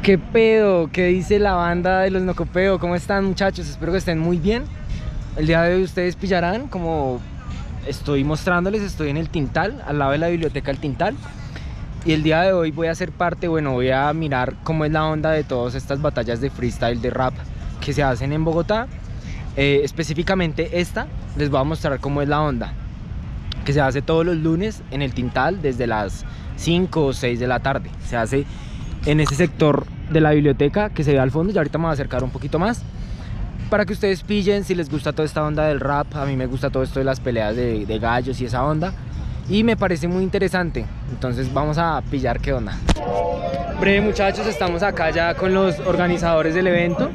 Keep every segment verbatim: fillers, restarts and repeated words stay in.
¿Qué pedo? ¿Qué dice la banda de los Nocopeo? ¿Cómo están, muchachos? Espero que estén muy bien. El día de hoy ustedes pillarán, como estoy mostrándoles, estoy en el Tintal, al lado de la biblioteca El Tintal. Y el día de hoy voy a hacer parte, bueno, voy a mirar cómo es la onda de todas estas batallas de freestyle, de rap que se hacen en Bogotá. Eh, específicamente esta, les voy a mostrar cómo es la onda, que se hace todos los lunes en el Tintal desde las cinco o seis de la tarde. Se hace en ese sector de la biblioteca que se ve al fondo, y ahorita me voy a acercar un poquito más para que ustedes pillen si les gusta toda esta onda del rap. A mí me gusta todo esto de las peleas de, de gallos y esa onda, y me parece muy interesante. Entonces vamos a pillar qué onda. Breve, muchachos, estamos acá ya con los organizadores del evento.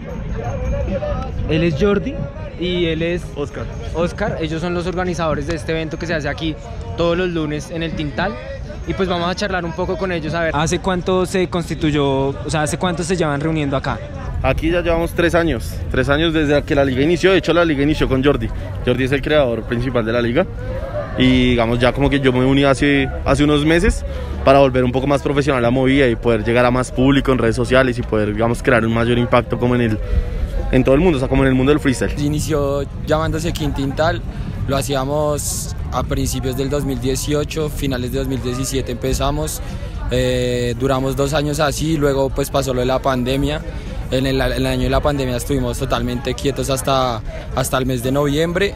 Él es Jordi y él es Oscar. Oscar, ellos son los organizadores de este evento que se hace aquí todos los lunes en el Tintal. Y pues vamos a charlar un poco con ellos a ver ¿hace cuánto se constituyó, o sea, hace cuánto se llevan reuniendo acá? Aquí ya llevamos tres años, tres años desde que la liga inició. De hecho, la liga inició con Jordi. Jordi es el creador principal de la liga. Y digamos, ya como que yo me uní hace, hace unos meses para volver un poco más profesional la movida y poder llegar a más público en redes sociales y poder, digamos, crear un mayor impacto como en, el, en todo el mundo, o sea, como en el mundo del freestyle. Inició llamándose Quintintal, lo hacíamos a principios del dos mil dieciocho, finales de dos mil diecisiete empezamos, eh, duramos dos años así, luego pues pasó lo de la pandemia. En el, en el año de la pandemia estuvimos totalmente quietos hasta, hasta el mes de noviembre,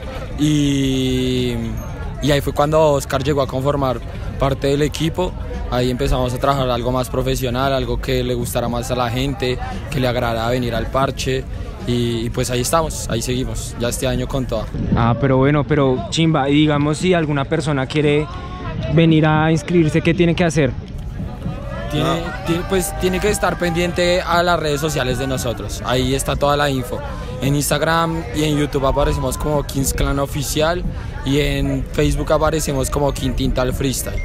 y, y ahí fue cuando Oscar llegó a conformar parte del equipo. Ahí empezamos a trabajar algo más profesional, algo que le gustara más a la gente, que le agradara venir al parche. Y, y pues ahí estamos, ahí seguimos, ya este año con toda. Ah, pero bueno, pero chimba. Y digamos, si alguna persona quiere venir a inscribirse, ¿qué tiene que hacer? Tiene, Ah. tiene, pues tiene que estar pendiente a las redes sociales de nosotros, ahí está toda la info. En Instagram y en YouTube aparecemos como Kings Clan Oficial, y en Facebook aparecemos como Quintintal Freestyle.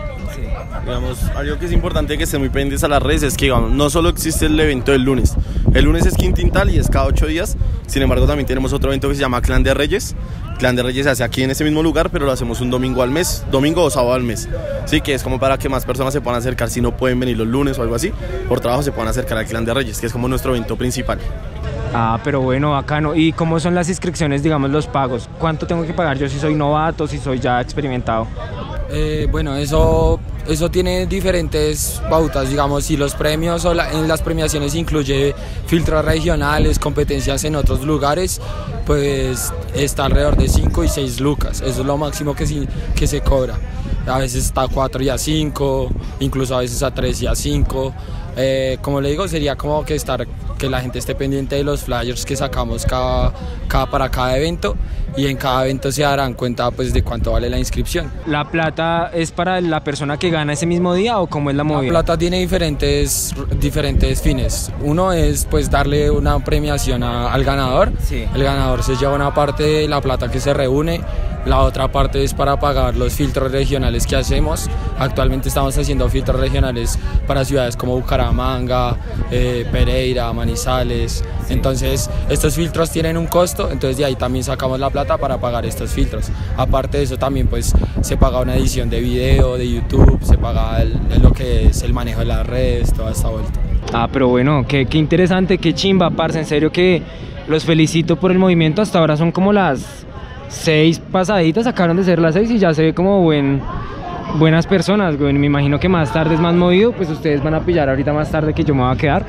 Digamos, algo que es importante que estén muy pendientes a las redes es que, digamos, no solo existe el evento del lunes. El lunes es Quintintal y es cada ocho días. Sin embargo, también tenemos otro evento que se llama Clan de Reyes. Clan de Reyes se hace aquí en ese mismo lugar, pero lo hacemos un domingo al mes, domingo o sábado al mes. Sí, que es como para que más personas se puedan acercar, si no pueden venir los lunes o algo así, por trabajo se puedan acercar al Clan de Reyes, que es como nuestro evento principal. Ah, pero bueno, bacano. ¿Y cómo son las inscripciones, digamos, los pagos? ¿Cuánto tengo que pagar yo si soy novato, si soy ya experimentado? Eh, bueno, eso, eso tiene diferentes pautas, digamos, si los premios o la, en las premiaciones incluye filtros regionales, competencias en otros lugares, pues está alrededor de cinco y seis lucas, eso es lo máximo que, si, que se cobra. A veces está a cuatro y a cinco, incluso a veces a tres y a cinco. Eh, como le digo, sería como que estar, que la gente esté pendiente de los flyers que sacamos cada, cada, para cada evento, y en cada evento se darán cuenta pues de cuánto vale la inscripción. ¿La plata es para la persona que gana ese mismo día o cómo es la movida? La plata tiene diferentes, diferentes fines. Uno es pues darle una premiación a, al ganador. Sí. El ganador se lleva una parte de la plata que se reúne. La otra parte es para pagar los filtros regionales que hacemos. Actualmente estamos haciendo filtros regionales para ciudades como Bucaramanga, eh, Pereira, Manizales. Sí. Entonces estos filtros tienen un costo, entonces de ahí también sacamos la plata para pagar estos filtros. Aparte de eso también pues se paga una edición de video de YouTube, se paga el, el, lo que es el manejo de las redes, toda esta vuelta. Ah, pero bueno, qué, qué interesante, qué chimba, parce. En serio que los felicito por el movimiento. Hasta ahora son como las seis pasaditas, acabaron de ser las seis y ya se ve como buen, buenas personas, güey. Me imagino que más tarde es más movido, pues ustedes van a pillar ahorita más tarde que yo me voy a quedar,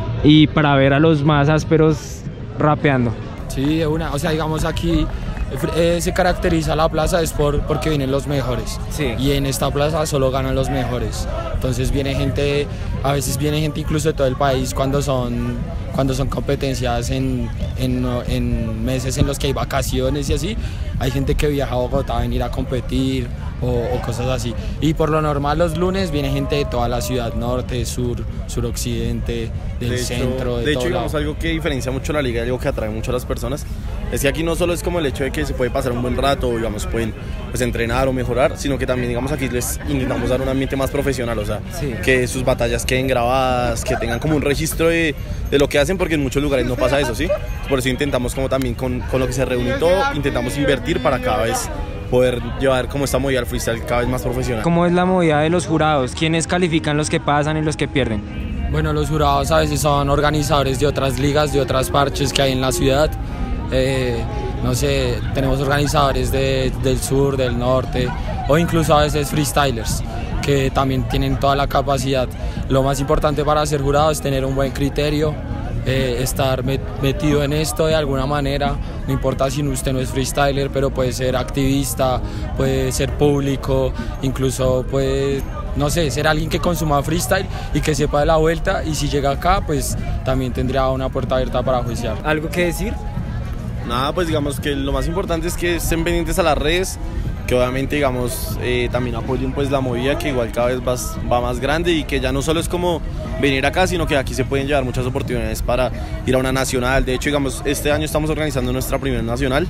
y para ver a los más ásperos rapeando. Sí, de una, o sea, digamos aquí eh, se caracteriza la plaza es por, porque vienen los mejores. Sí. Y en esta plaza solo ganan los mejores. Entonces viene gente, a veces viene gente incluso de todo el país cuando son, cuando son competencias en, en, en meses en los que hay vacaciones y así. Hay gente que viaja a Bogotá a venir a competir o, o cosas así. Y por lo normal los lunes viene gente de toda la ciudad, norte, sur, suroccidente, del de centro, hecho, de, de todo hecho, digamos, lado. algo que diferencia mucho la liga, algo que atrae mucho a las personas, es que aquí no solo es como el hecho de que se puede pasar un buen rato, o digamos, pueden pues, entrenar o mejorar, sino que también, digamos, aquí les intentamos dar un ambiente más profesional, o sea, sí. que sus batallas queden grabadas, que tengan como un registro de, de lo que hacen, porque en muchos lugares no pasa eso, ¿sí? Por eso intentamos como también con, con lo que se reúne todo, intentamos invertir para cada vez poder llevar como esta movida al freestyle cada vez más profesional. ¿Cómo es la movida de los jurados? ¿Quiénes califican los que pasan y los que pierden? Bueno, los jurados a veces son organizadores de otras ligas, de otras parches que hay en la ciudad. Eh, no sé, tenemos organizadores de, del sur, del norte, o incluso a veces freestylers, que también tienen toda la capacidad. Lo más importante para ser jurado es tener un buen criterio, eh, estar met, metido en esto de alguna manera. No importa si usted no es freestyler, pero puede ser activista, puede ser público, incluso puede, no sé, ser alguien que consuma freestyle y que sepa de la vuelta, y si llega acá, pues también tendría una puerta abierta para juiciar. ¿Algo que decir? Nada, pues digamos que lo más importante es que estén pendientes a las redes, que obviamente digamos eh, también apoyen pues la movida, que igual cada vez va, va más grande, y que ya no solo es como venir acá, sino que aquí se pueden llevar muchas oportunidades para ir a una nacional. De hecho, digamos, este año estamos organizando nuestra primera nacional,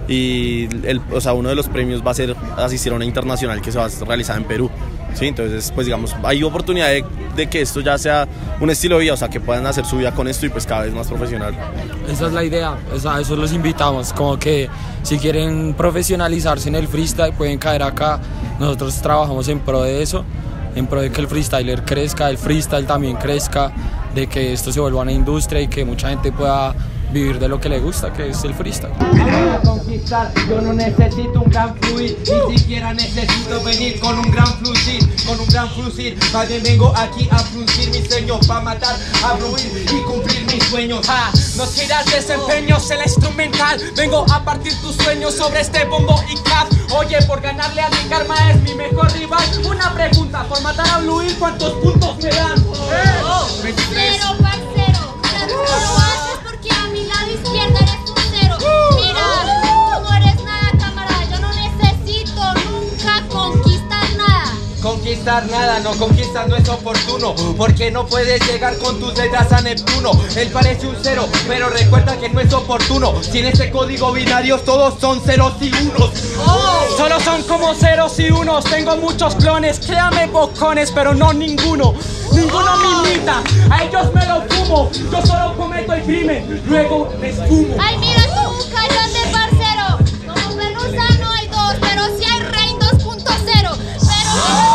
y el, o sea, uno de los premios va a ser asistir a una internacional que se va a realizar en Perú. Sí, entonces pues digamos, hay oportunidad de, de que esto ya sea un estilo de vida, o sea, que puedan hacer su vida con esto y pues cada vez más profesional. Esa es la idea, o sea, a eso los invitamos, como que si quieren profesionalizarse en el freestyle pueden caer acá. Nosotros trabajamos en pro de eso, en pro de que el freestyler crezca, el freestyle también crezca, de que esto se vuelva una industria y que mucha gente pueda vivir de lo que le gusta, que es el freestyle. Para conquistar yo no necesito un gran fluir, ni siquiera necesito venir con un gran fluir, con un gran fluir. Más bien vengo aquí a fruncir mis sueños, para matar, a fluir y cumplir mis sueños. Ah, no tiras desempeños en la instrumental, vengo a partir tus sueños sobre este bombo y cap. Oye, por ganarle a mi karma es mi mejor rival. Una pregunta, por matar a Luis, ¿cuántos puntos me dan? Eh, oh, Cero, parcero, tú no lo haces porque a mi lado izquierdo eres un cero. Mira, tú no eres nada, camarada, yo no necesito nunca conquistar nada. Conquistar nada, no conquistar no es oportuno, porque no puedes llegar con tus letras a Neptuno. Él parece un cero, pero recuerda que no es oportuno. Si en este código binario todos son ceros y unos. oh, solo son como ceros y unos. Tengo muchos clones, créame bocones, pero no ninguno. Ninguno me imita, a ellos me lo fumo. Yo solo cometo el crimen, luego me esfumo. Ay, mira tú, cállate, parcero. Como Pelusa no hay dos, pero sí hay Rain dos punto cero. Pero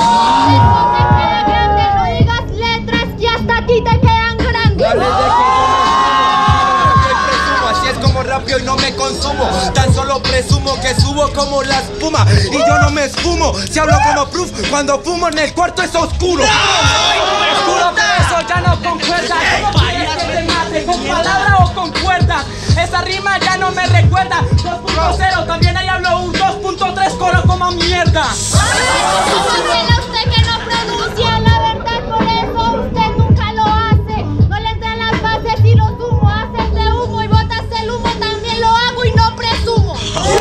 eso te queda grande, no digas letras y hasta a ti te quedan grandes. Así es como rapio y no me consumo. Tan solo presumo que subo como la espuma, y yo no me esfumo. Si hablo como proof, cuando fumo en el cuarto es oscuro. Oscuro, pero eso ya no concuerda. ¿Cómo quieres que te mate? ¿Con palabra o con cuerda? Esa rima ya no me recuerda. dos punto cero, también ahí hablo un dos punto tres, coro como mierda. Dígale usted que no pronuncia la verdad, por eso usted nunca lo hace. No le entran las bases y los humo, haces de humo y botas el humo, también lo hago y no presumo.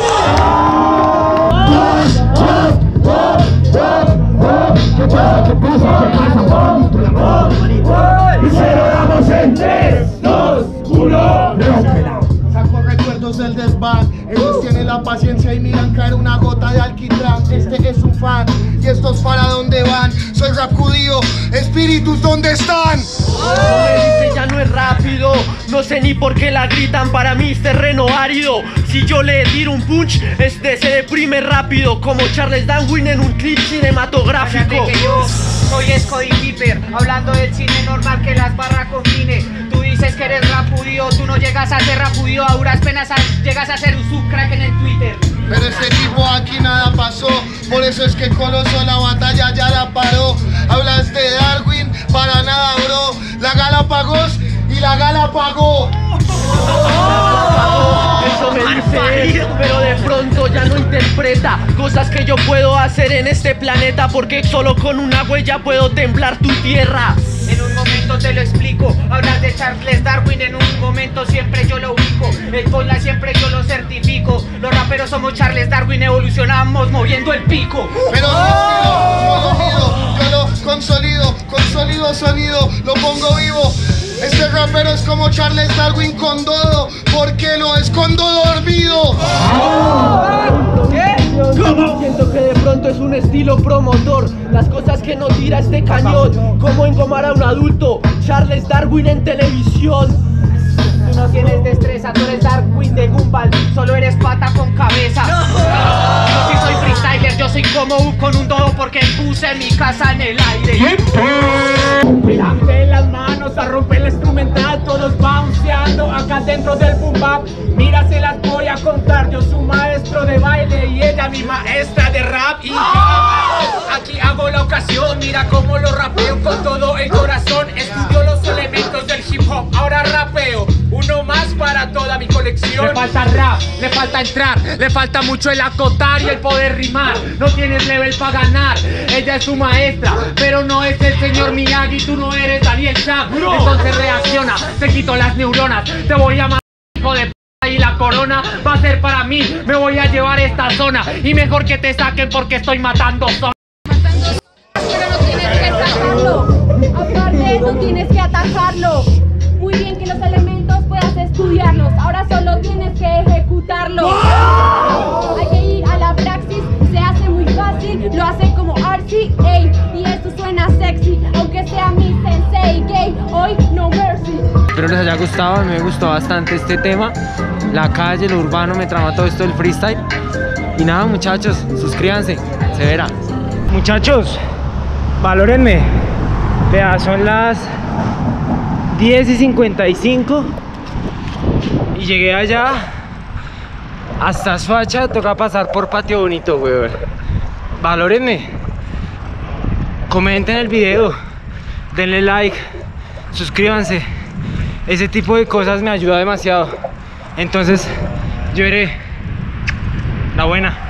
Saco recuerdos del desván, ellos tienen la paciencia y miran caer una gota de alquitrán. Este es un fan, y estos para dónde van. Soy rap judío, espíritus, ¿dónde están? No me dice ya no es rápido, no sé ni por qué la gritan, para mí es terreno árido. Si yo le tiro un punch, este se deprime rápido, como Charles Darwin en un clip cinematográfico. Fíjate que yo soy Scottie Piper, hablando del cine normal que las barras combine. Tú dices que eres rap judío, tú no llegas a ser rap judío, a duras penas a, llegas a ser un subcrack en el Twitter. Pero este tipo aquí nada pasó, por eso es que Coloso la batalla ya la paró. Hablas de Darwin, para nada bro, la gala pagó y la gala pagó. Eso me dice él, pero de pronto ya no interpreta cosas que yo puedo hacer en este planeta, porque solo con una huella puedo temblar tu tierra. En un momento te lo explico, hablas de Charles Darwin, en un momento siempre yo lo ubico. El bola siempre yo lo certifico. Los raperos somos Charles Darwin, evolucionamos moviendo el pico. Pero mi estilo, yo lo mido, yo lo consolido, consolido sonido, lo pongo vivo. Este rapero es como Charles Darwin con dodo, porque lo escondo dormido. ¿Qué? ¿Cómo? Siento que de pronto es un estilo promotor, las cosas que no tira este cañón, como engomar a un adulto, Charles Darwin en televisión. Tú no tienes destreza, tú eres Darwin de Gumball, solo eres pata con cabeza. Yo sí soy freestyler, yo soy como U con un dodo porque puse mi casa en el aire. Levante las manos a romper el instrumental, todos bounceando acá dentro del boom bap. Mira, se las voy a contar, yo soy maestro de baile y ella mi maestra de rap. Y yo aquí hago la ocasión, mira cómo lo rapeo con todo el corazón. Estudio los elementos del hip hop, ahora rapeo. Uno más para toda mi colección. Le falta rap, le falta entrar, le falta mucho el acotar y el poder rimar. No tienes level para ganar, ella es tu maestra, pero no es el señor Miyagi, tú no eres Daniel Sam. Entonces reacciona, te quito las neuronas, te voy a matar, hijo de p***, y la corona va a ser para mí. Me voy a llevar esta zona y mejor que te saquen porque estoy matando zona. Pero no tienes que sacarlo. Aparte, no tienes que atajarlo. Muy bien que los elementos puedas estudiarlos. Ahora solo tienes que ejecutarlo. Hay que ir a la praxis. Se hace muy fácil. Lo hace como R C A. Y esto suena sexy. Aunque sea mi sensei gay. Hoy no mercy. Espero les haya gustado. A mí me gustó bastante este tema. La calle, lo urbano, me trama todo esto del freestyle. Y nada, muchachos, suscríbanse. Se verá. Muchachos, valórenme. Vea, son las diez y cincuenta y cinco y llegué allá hasta Soacha. Toca pasar por Patio Bonito, weón. Valórenme, comenten el video, denle like, suscríbanse. Ese tipo de cosas me ayuda demasiado. Entonces yo haré la buena.